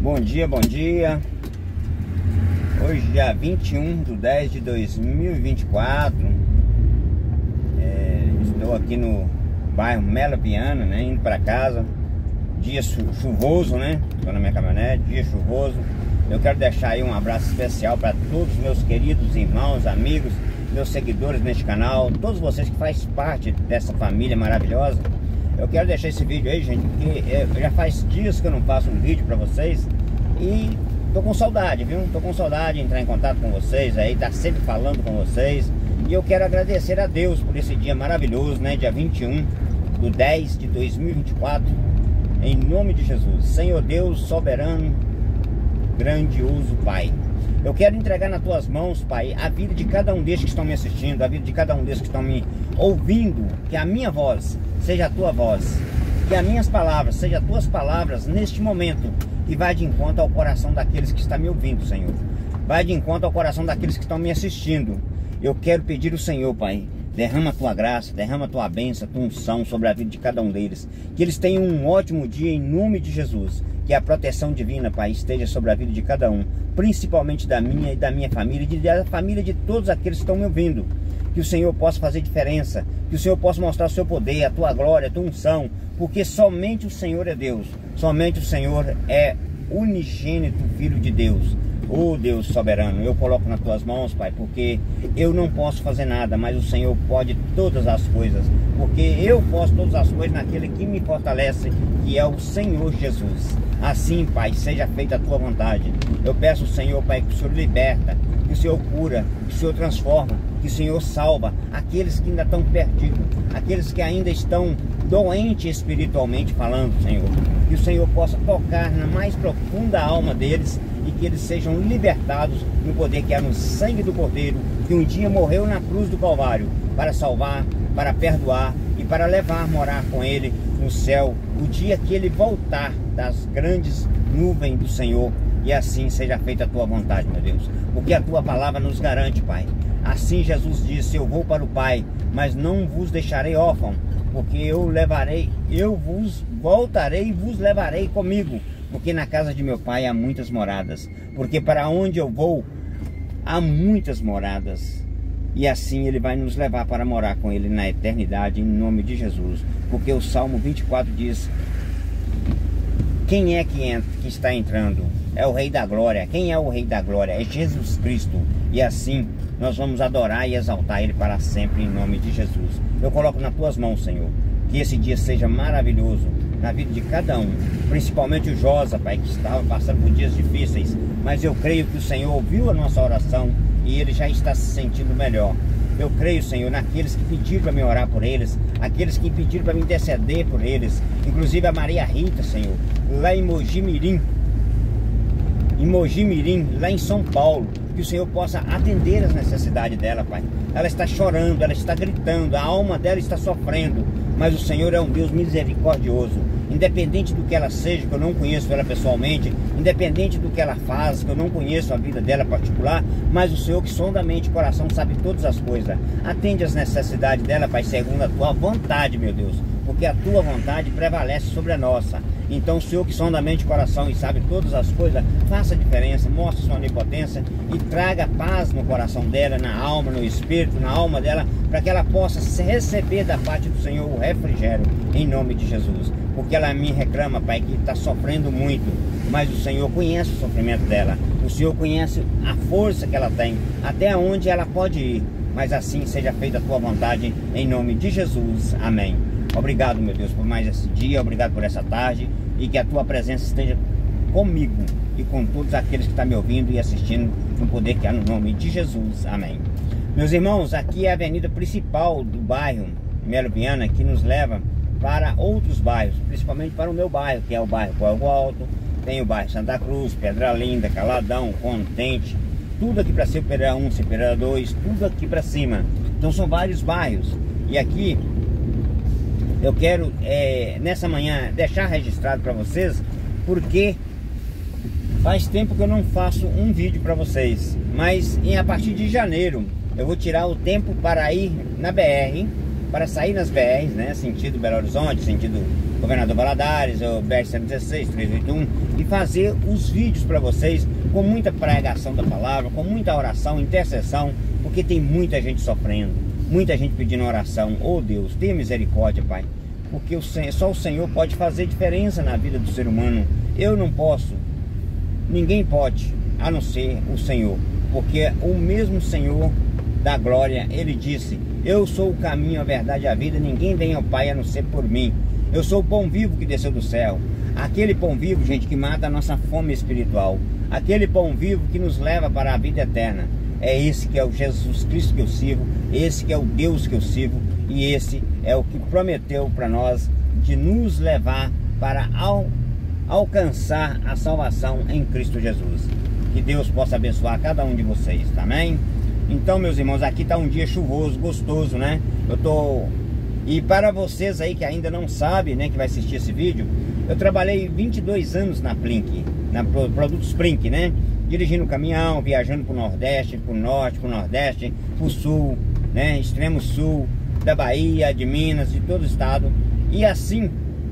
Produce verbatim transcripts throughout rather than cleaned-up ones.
Bom dia, bom dia. Hoje dia vinte e um de dez de dois mil e vinte e quatro. é, Estou aqui no bairro Melo Viana, né, indo para casa. Dia chuvoso, né? Estou na minha caminhonete, dia chuvoso. Eu quero deixar aí um abraço especial para todos os meus queridos irmãos, amigos, meus seguidores neste canal, todos vocês que fazem parte dessa família maravilhosa. Eu quero deixar esse vídeo aí, gente, porque é, já faz dias que eu não faço um vídeo para vocês e tô com saudade, viu? Tô com saudade de entrar em contato com vocês aí, tá sempre falando com vocês. E eu quero agradecer a Deus por esse dia maravilhoso, né? Dia vinte e um de dez de dois mil e vinte e quatro. Em nome de Jesus, Senhor Deus soberano, grandioso Pai, eu quero entregar nas tuas mãos, Pai, a vida de cada um destes que estão me assistindo, a vida de cada um destes que estão me ouvindo. Que a minha voz seja a tua voz, que as minhas palavras sejam as tuas palavras neste momento, e vai de encontro ao coração daqueles que estão me ouvindo, Senhor. Vai de encontro ao coração daqueles que estão me assistindo. Eu quero pedir ao Senhor, Pai, derrama a tua graça, derrama a tua bênção, a tua unção sobre a vida de cada um deles. Que eles tenham um ótimo dia em nome de Jesus. Que a proteção divina, Pai, esteja sobre a vida de cada um, principalmente da minha e da minha família, e da família de todos aqueles que estão me ouvindo. Que o Senhor possa fazer diferença, que o Senhor possa mostrar o seu poder, a tua glória, a tua unção, porque somente o Senhor é Deus, somente o Senhor é unigênito Filho de Deus. Oh Deus soberano, eu coloco nas tuas mãos, Pai, porque eu não posso fazer nada, mas o Senhor pode todas as coisas, porque eu posso todas as coisas naquele que me fortalece, que é o Senhor Jesus. Assim, Pai, seja feita a tua vontade. Eu peço ao Senhor, Pai, que o Senhor liberta, que o Senhor cura, que o Senhor transforma, que o Senhor salva aqueles que ainda estão perdidos, aqueles que ainda estão doentes espiritualmente falando, Senhor. Que o Senhor possa tocar na mais profunda alma deles e que eles sejam libertados no poder que há no sangue do Cordeiro, que um dia morreu na cruz do Calvário para salvar, para perdoar e para levar morar com ele no céu, o dia que ele voltar das grandes nuvens do Senhor. E assim seja feita a tua vontade, meu Deus, porque a tua palavra nos garante, Pai. Assim Jesus disse: eu vou para o Pai, mas não vos deixarei órfão, porque eu levarei, eu vos voltarei e vos levarei comigo, porque na casa de meu Pai há muitas moradas, porque para onde eu vou há muitas moradas. E assim ele vai nos levar para morar com ele na eternidade, em nome de Jesus. Porque o Salmo vinte e quatro diz: quem é que, entra, que está entrando? É o Rei da Glória. Quem é o Rei da Glória? É Jesus Cristo. E assim nós vamos adorar e exaltar ele para sempre, em nome de Jesus. Eu coloco nas tuas mãos, Senhor, que esse dia seja maravilhoso na vida de cada um, principalmente o Josa, Pai, que estava passando por dias difíceis, mas eu creio que o Senhor ouviu a nossa oração e ele já está se sentindo melhor. Eu creio, Senhor, naqueles que pediram para me orar por eles, aqueles que pediram para me interceder por eles, inclusive a Maria Rita, Senhor, lá em Mogi Mirim, em Mogi Mirim, lá em São Paulo, que o Senhor possa atender as necessidades dela, Pai. Ela está chorando, ela está gritando, a alma dela está sofrendo, mas o Senhor é um Deus misericordioso. Independente do que ela seja, que eu não conheço ela pessoalmente, independente do que ela faz, que eu não conheço a vida dela particular, mas o Senhor que sonda a mente e o coração sabe todas as coisas. Atende as necessidades dela, Pai, segundo a tua vontade, meu Deus, porque a tua vontade prevalece sobre a nossa. Então o Senhor que sonda a mente e o coração e sabe todas as coisas, faça a diferença, mostre sua onipotência e traga paz no coração dela, na alma, no espírito, na alma dela, para que ela possa receber da parte do Senhor o refrigério, em nome de Jesus. Porque ela me reclama, Pai, que está sofrendo muito, mas o Senhor conhece o sofrimento dela, o Senhor conhece a força que ela tem, até onde ela pode ir, mas assim seja feita a tua vontade, em nome de Jesus, amém. Obrigado, meu Deus, por mais esse dia, obrigado por essa tarde, e que a tua presença esteja comigo e com todos aqueles que estão me ouvindo e assistindo, no poder que há no nome de Jesus, amém. Meus irmãos, aqui é a avenida principal do bairro Melo Viana, que nos leva para outros bairros, principalmente para o meu bairro, que é o bairro Córrego Alto, tem o bairro Santa Cruz, Pedra Linda, Caladão, Contente, tudo aqui para cima, Pereira um, Pereira dois, tudo aqui para cima. Então são vários bairros, e aqui eu quero, é, nessa manhã, deixar registrado para vocês, porque faz tempo que eu não faço um vídeo para vocês, mas em, a partir de janeiro eu vou tirar o tempo para ir na B R para sair nas B Rs, né, sentido Belo Horizonte, sentido Governador Valadares, o B R cento e dezesseis, trezentos e oitenta e um, e fazer os vídeos para vocês com muita pregação da palavra, com muita oração, intercessão, porque tem muita gente sofrendo, muita gente pedindo oração. Oh Deus, tenha misericórdia, Pai, porque o Senhor, só o Senhor pode fazer diferença na vida do ser humano. Eu não posso, ninguém pode, a não ser o Senhor, porque o mesmo Senhor da glória, Ele disse: eu sou o caminho, a verdade e a vida, ninguém vem ao Pai a não ser por mim. Eu sou o pão vivo que desceu do céu. Aquele pão vivo, gente, que mata a nossa fome espiritual. Aquele pão vivo que nos leva para a vida eterna. É esse que é o Jesus Cristo que eu sirvo. Esse que é o Deus que eu sirvo. E esse é o que prometeu para nós de nos levar para al alcançar a salvação em Cristo Jesus. Que Deus possa abençoar cada um de vocês, amém? Então, meus irmãos, aqui está um dia chuvoso, gostoso, né? Eu tô... E para vocês aí que ainda não sabem, né, que vai assistir esse vídeo, eu trabalhei vinte e dois anos na Plink, na Produtos Plink, né? Dirigindo caminhão, viajando para o Nordeste, para o Norte, para o Nordeste, para o Sul, né? Extremo Sul, da Bahia, de Minas, de todo o estado. E assim,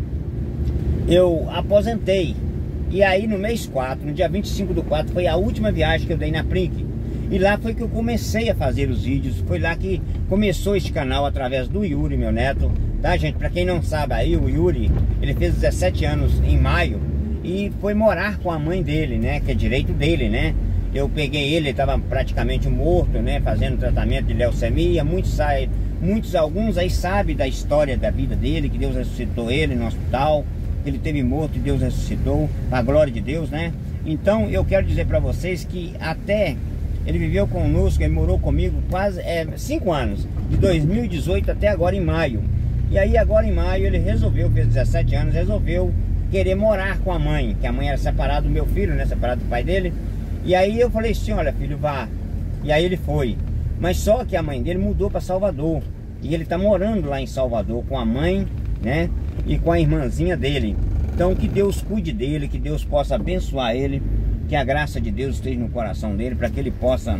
eu aposentei. E aí no mês quatro, no dia vinte e cinco do quatro, foi a última viagem que eu dei na Plink. E lá foi que eu comecei a fazer os vídeos. Foi lá que começou este canal, através do Yuri, meu neto. Tá, gente? Pra quem não sabe aí, o Yuri, ele fez dezessete anos em maio e foi morar com a mãe dele, né? Que é direito dele, né? Eu peguei ele, ele estava praticamente morto, né? Fazendo tratamento de leucemia. Muitos, muitos, alguns aí sabem da história da vida dele, que Deus ressuscitou ele no hospital. Ele teve morto e Deus ressuscitou, a glória de Deus, né? Então eu quero dizer pra vocês que até... ele viveu conosco, ele morou comigo quase é, cinco anos, de dois mil e dezoito até agora em maio. E aí agora em maio ele resolveu, fez dezessete anos, resolveu querer morar com a mãe, que a mãe era separada do meu filho, né, separada do pai dele. E aí eu falei assim, olha filho, vá. E aí ele foi. Mas só que a mãe dele mudou para Salvador. E ele tá morando lá em Salvador com a mãe, né, e com a irmãzinha dele. Então que Deus cuide dele, que Deus possa abençoar ele, que a graça de Deus esteja no coração dele, para que ele possa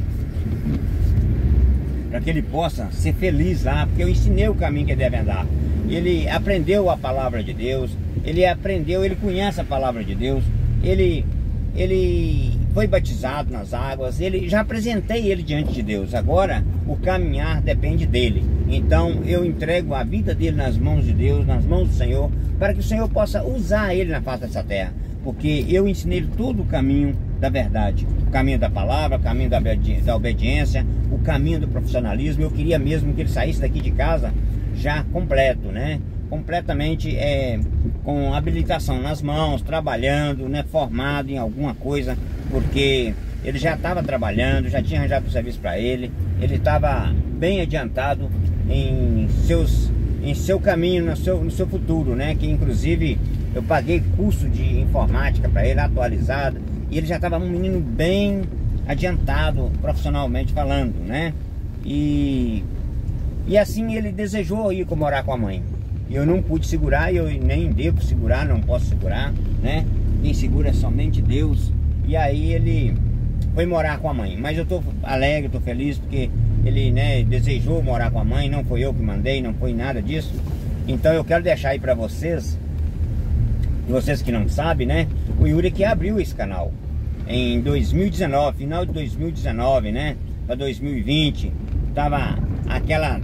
para que ele possa ser feliz lá, porque eu ensinei o caminho que ele deve andar. Ele aprendeu a palavra de Deus, ele aprendeu, ele conhece a palavra de Deus, ele ele foi batizado nas águas, ele já apresentei ele diante de Deus. Agora o caminhar depende dele. Então eu entrego a vida dele nas mãos de Deus, nas mãos do Senhor, para que o Senhor possa usar ele na face dessa terra. Porque eu ensinei todo o caminho da verdade, o caminho da palavra, o caminho da, obedi da obediência, o caminho do profissionalismo. Eu queria mesmo que ele saísse daqui de casa já completo, né? Completamente é, com habilitação nas mãos, trabalhando, né? Formado em alguma coisa, porque ele já estava trabalhando, já tinha arranjado o serviço para ele, ele estava bem adiantado em, seus, em seu caminho, no seu, no seu futuro, né? Que inclusive eu paguei curso de informática para ele, atualizado, e ele já estava um menino bem adiantado, profissionalmente falando, né? E, e assim ele desejou ir morar com a mãe. Eu não pude segurar, eu nem devo segurar, não posso segurar, né? Quem segura é somente Deus. E aí ele foi morar com a mãe. Mas eu tô alegre, tô feliz, porque ele, né, desejou morar com a mãe, não foi eu que mandei, não foi nada disso. Então eu quero deixar aí para vocês, e vocês que não sabem, né? O Yuri que abriu esse canal em dois mil e dezenove, final de dois mil e dezenove, né? Para dois mil e vinte, tava aquela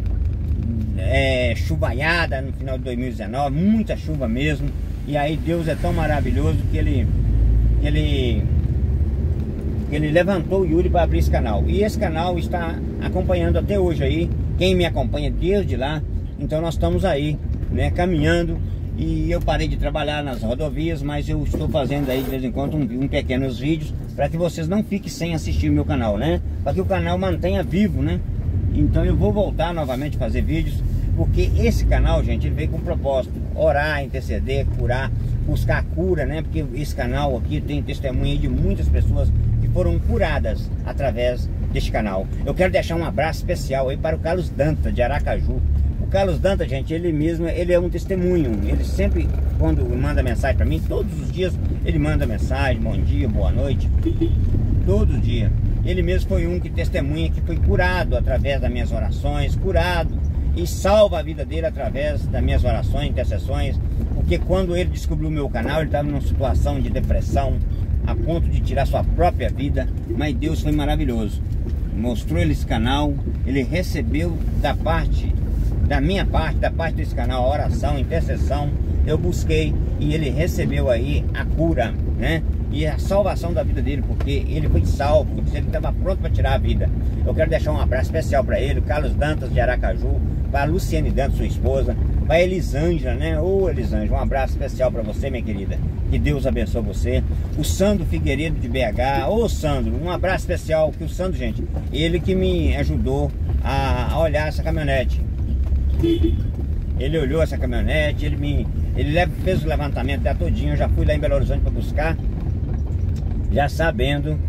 é, chuvaiada no final de dois mil e dezenove, muita chuva mesmo. E aí Deus é tão maravilhoso que ele, que ele, que ele levantou o Yuri para abrir esse canal. E esse canal está acompanhando até hoje aí. Quem me acompanha desde lá, então nós estamos aí, né? Caminhando. E eu parei de trabalhar nas rodovias, mas eu estou fazendo aí de vez em quando um, um pequenos vídeos para que vocês não fiquem sem assistir o meu canal, né? Para que o canal mantenha vivo, né? Então eu vou voltar novamente a fazer vídeos, porque esse canal, gente, ele veio com um propósito: orar, interceder, curar, buscar cura, né? Porque esse canal aqui tem testemunho de muitas pessoas que foram curadas através deste canal. Eu quero deixar um abraço especial aí para o Carlos Dantas, de Aracaju. O Carlos Dantas, gente, ele mesmo, ele é um testemunho. Ele sempre, quando manda mensagem para mim, todos os dias ele manda mensagem: bom dia, boa noite, todo dia. Ele mesmo foi um que testemunha que foi curado através das minhas orações, curado. e salva a vida dele através das minhas orações, intercessões, porque quando ele descobriu o meu canal, ele estava numa situação de depressão, a ponto de tirar sua própria vida, mas Deus foi maravilhoso, mostrou ele esse canal, ele recebeu da parte, da minha parte, da parte desse canal, a oração, a intercessão, eu busquei e ele recebeu aí a cura, né? E a salvação da vida dele, porque ele foi salvo, ele estava pronto para tirar a vida. Eu quero deixar um abraço especial para ele, o Carlos Dantas de Aracaju, para a Luciane Dantas, sua esposa, para a Elisângela, né? Ô Elisângela, um abraço especial para você, minha querida. Que Deus abençoe você. O Sandro Figueiredo de B H, ô Sandro, um abraço especial, que o Sandro, gente, ele que me ajudou a, a olhar essa caminhonete. Ele olhou essa caminhonete, ele me, ele fez o levantamento da todinho, eu já fui lá em Belo Horizonte para buscar, já sabendo,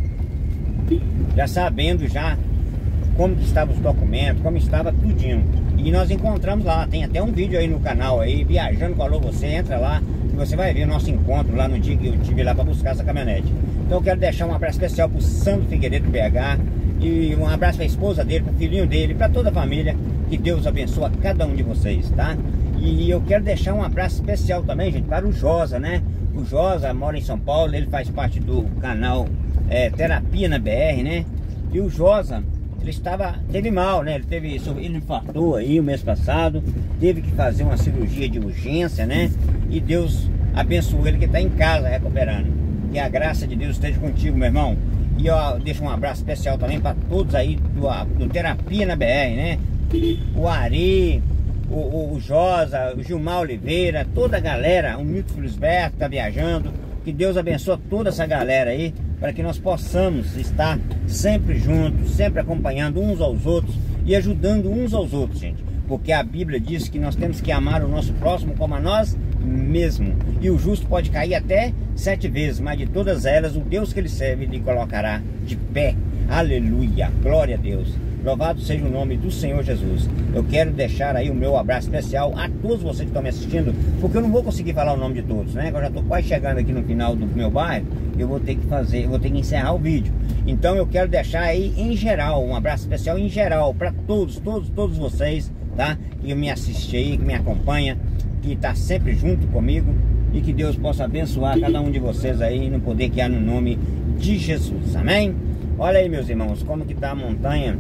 já sabendo já como que estavam os documentos, como estava tudinho. E nós encontramos lá, tem até um vídeo aí no canal aí, Viajando com Alô Você, entra lá e você vai ver o nosso encontro lá no dia que eu estive lá para buscar essa caminhonete. Então eu quero deixar um abraço especial pro Sandro Figueiredo do B H, e um abraço para a esposa dele, para o filhinho dele, para toda a família. Que Deus abençoe a cada um de vocês, tá? E eu quero deixar um abraço especial também, gente, para o Josa, né? O Josa mora em São Paulo, ele faz parte do canal é, Terapia na B R, né? E o Josa, ele estava, teve mal, né? Ele teve, ele infartou aí o mês passado, teve que fazer uma cirurgia de urgência, né? E Deus abençoou ele, que está em casa recuperando. Que a graça de Deus esteja contigo, meu irmão. E eu deixo um abraço especial também para todos aí do, do Terapia na B R, né? O Ari, o, o, o Josa, o Gilmar Oliveira, toda a galera, o Milton Felisberto tá viajando. Que Deus abençoe toda essa galera aí, para que nós possamos estar sempre juntos, sempre acompanhando uns aos outros e ajudando uns aos outros, gente. Porque a Bíblia diz que nós temos que amar o nosso próximo como a nós mesmo. E o justo pode cair até sete vezes, mas de todas elas o Deus que ele serve lhe colocará de pé. Aleluia, glória a Deus. Louvado seja o nome do Senhor Jesus. Eu quero deixar aí o meu abraço especial a todos vocês que estão me assistindo, porque eu não vou conseguir falar o nome de todos, né? Eu já estou quase chegando aqui no final do meu bairro, eu vou ter que fazer, eu vou ter que encerrar o vídeo. Então eu quero deixar aí em geral, um abraço especial em geral para todos, todos, todos vocês, tá? Que me assistem aí, que me acompanha, que está sempre junto comigo, e que Deus possa abençoar cada um de vocês aí no poder que há no nome de Jesus. Amém? Olha aí, meus irmãos, como que tá a montanha.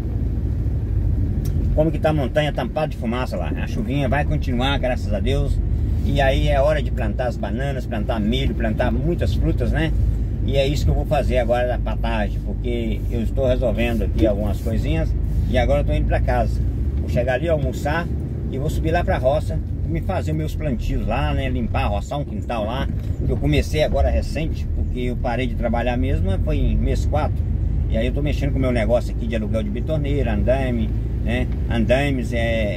Como que tá a montanha tampada de fumaça lá. A chuvinha vai continuar, graças a Deus. E aí é hora de plantar as bananas, plantar milho, plantar muitas frutas, né? E é isso que eu vou fazer agora da patagem, porque eu estou resolvendo aqui algumas coisinhas e agora eu tô indo para casa. Vou chegar ali, almoçar e vou subir lá para a roça, me fazer meus plantios lá, né? Limpar, roçar um quintal lá. Eu comecei agora recente, porque eu parei de trabalhar mesmo, foi em mês quatro. E aí eu tô mexendo com o meu negócio aqui de aluguel de bitoneira, andaime, né? Andaimes, é,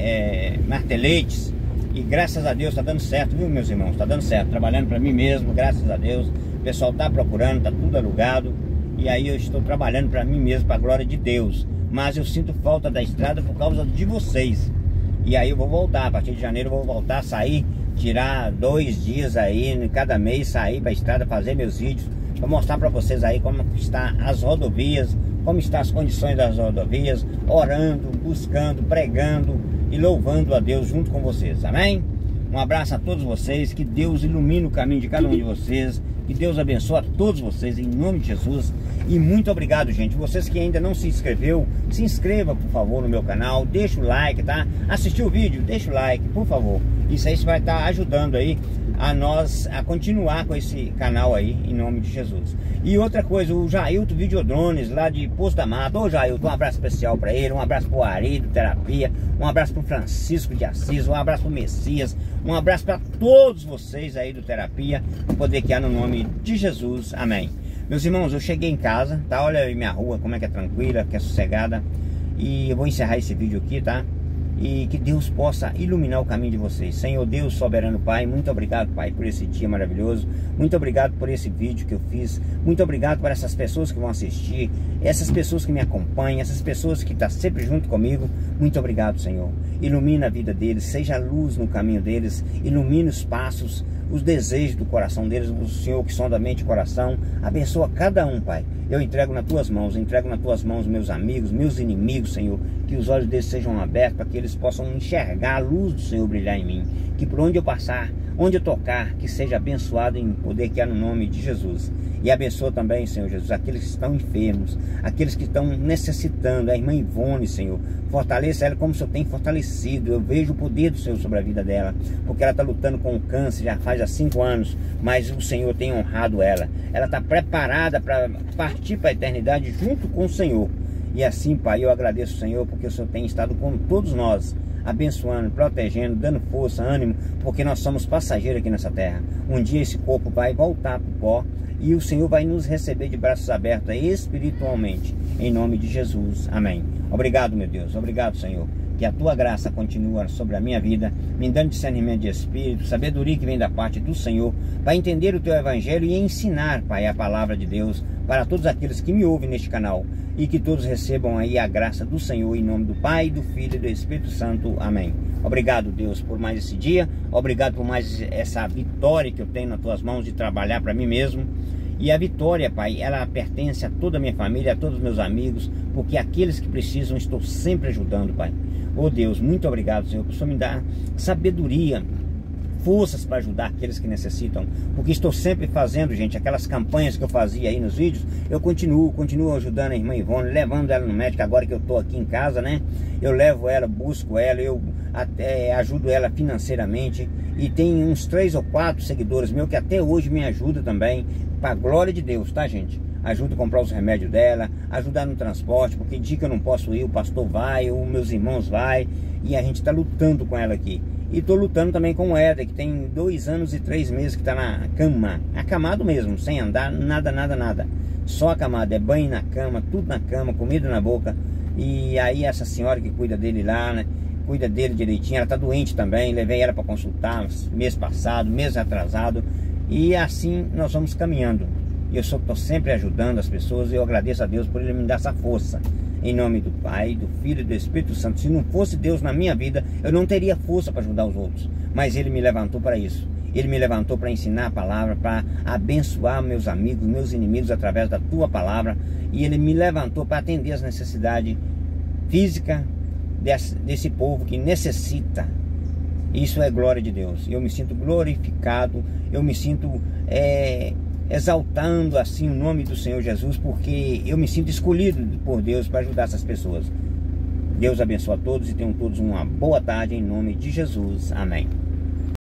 é, marteletes. E graças a Deus tá dando certo, viu, meus irmãos? Tá dando certo, trabalhando para mim mesmo, graças a Deus. O pessoal tá procurando, tá tudo alugado. E aí eu estou trabalhando para mim mesmo, para a glória de Deus. Mas eu sinto falta da estrada por causa de vocês. E aí eu vou voltar, a partir de janeiro eu vou voltar a sair, tirar dois dias aí, cada mês sair para a estrada, fazer meus vídeos, para mostrar para vocês aí como está as rodovias, como estão as condições das rodovias, orando, buscando, pregando e louvando a Deus junto com vocês, amém? Um abraço a todos vocês, que Deus ilumine o caminho de cada um de vocês, que Deus abençoe a todos vocês, em nome de Jesus. E muito obrigado, gente. Vocês que ainda não se inscreveu, se inscreva, por favor, no meu canal, deixa o like, tá? Assistiu o vídeo? Deixa o like, por favor. Isso aí vai estar ajudando aí a nós a continuar com esse canal aí, em nome de Jesus. E outra coisa, o Jailton Videodrones, lá de Poço da Mata. Ô Jailton, um abraço especial para ele, um abraço pro Ari do Terapia, um abraço pro Francisco de Assis, um abraço pro Messias, um abraço para todos vocês aí do Terapia, no poder que há no nome de Jesus, amém. Meus irmãos, eu cheguei em casa, tá? Olha aí minha rua, como é que é tranquila, que é sossegada. E eu vou encerrar esse vídeo aqui, tá? E que Deus possa iluminar o caminho de vocês. Senhor Deus, soberano Pai, muito obrigado, Pai, por esse dia maravilhoso. Muito obrigado por esse vídeo que eu fiz. Muito obrigado por essas pessoas que vão assistir, essas pessoas que me acompanham, essas pessoas que estão sempre junto comigo. Muito obrigado, Senhor. Ilumina a vida deles, seja a luz no caminho deles, ilumine os passos, os desejos do coração deles, o Senhor que sonda a mente e o coração. Abençoa cada um, Pai. eu entrego nas tuas mãos, entrego nas tuas mãos meus amigos, meus inimigos, Senhor, que os olhos deles sejam abertos para que eles possam enxergar a luz do Senhor brilhar em mim, que por onde eu passar, onde eu tocar, que seja abençoado em poder que há no nome de Jesus. E abençoa também, Senhor Jesus, aqueles que estão enfermos, aqueles que estão necessitando, a irmã Ivone, Senhor, fortaleça ela como o Senhor tem fortalecido. Eu vejo o poder do Senhor sobre a vida dela, porque ela está lutando com o câncer já faz há cinco anos, mas o Senhor tem honrado ela, ela está preparada para partir para a eternidade junto com o Senhor. E assim, Pai, eu agradeço, Senhor, porque o Senhor tem estado com todos nós, abençoando, protegendo, dando força, ânimo, porque nós somos passageiros aqui nessa terra. Um dia esse corpo vai voltar para o pó e o Senhor vai nos receber de braços abertos espiritualmente, em nome de Jesus, amém. Obrigado, meu Deus, obrigado, Senhor, que a tua graça continua sobre a minha vida, me dando discernimento de espírito, sabedoria que vem da parte do Senhor, para entender o teu evangelho e ensinar, Pai, a palavra de Deus para todos aqueles que me ouvem neste canal, e que todos recebam aí a graça do Senhor, em nome do Pai, do Filho e do Espírito Santo, amém. Obrigado, Deus, por mais esse dia, obrigado por mais essa vitória que eu tenho nas tuas mãos de trabalhar para mim mesmo. E a vitória, Pai, ela pertence a toda a minha família, a todos os meus amigos, porque aqueles que precisam, estou sempre ajudando, Pai. Oh Deus, muito obrigado, Senhor, por o Senhor me dar sabedoria, forças para ajudar aqueles que necessitam, porque estou sempre fazendo, gente, aquelas campanhas que eu fazia aí nos vídeos, eu continuo, continuo ajudando a irmã Ivone, levando ela no médico, agora que eu estou aqui em casa, né, eu levo ela, busco ela, eu até ajudo ela financeiramente, e tem uns três ou quatro seguidores meus que até hoje me ajudam também, para a glória de Deus, tá, gente? Ajuda a comprar os remédios dela, ajudar no transporte, porque dia que eu não posso ir, o pastor vai, os meus irmãos vai, e a gente está lutando com ela aqui. E estou lutando também com o Éder, que tem dois anos e três meses que está na cama, acamado mesmo, sem andar, nada, nada, nada. Só acamado, é banho na cama, tudo na cama, comida na boca. E aí essa senhora que cuida dele lá, né, cuida dele direitinho, ela está doente também, levei ela para consultar mês passado, mês atrasado. E assim nós vamos caminhando. Eu estou sempre ajudando as pessoas e eu agradeço a Deus por Ele me dar essa força. Em nome do Pai, do Filho e do Espírito Santo. Se não fosse Deus na minha vida, eu não teria força para ajudar os outros. Mas Ele me levantou para isso. Ele me levantou para ensinar a palavra, para abençoar meus amigos, meus inimigos através da tua palavra. E Ele me levantou para atender as necessidades físicas desse, desse povo que necessita. Isso é glória de Deus. Eu me sinto glorificado, eu me sinto é, exaltando assim o nome do Senhor Jesus, porque eu me sinto escolhido por Deus para ajudar essas pessoas. Deus abençoe a todos e tenham todos uma boa tarde em nome de Jesus. Amém.